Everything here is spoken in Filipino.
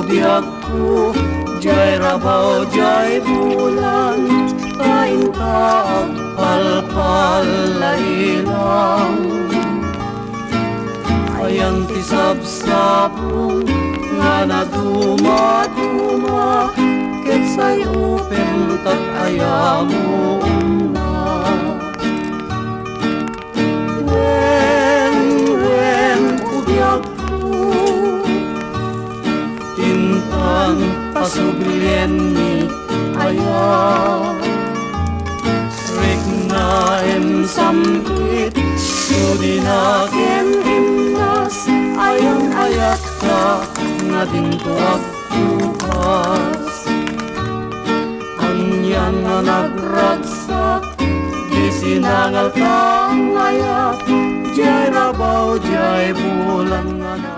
udiakku jay rabaw jay bulan kain taag palpal lailang ayang tisabsapong nga na duma-duma ket say upen tat ayamu na wen udiakku tintang pasublien ni ayah rekna em sampit sudinaken imnas ayang ayat ka nga dintuak tukas angyan nga nagragsak di sinangal kang ayat jay rabaw jay bulan nga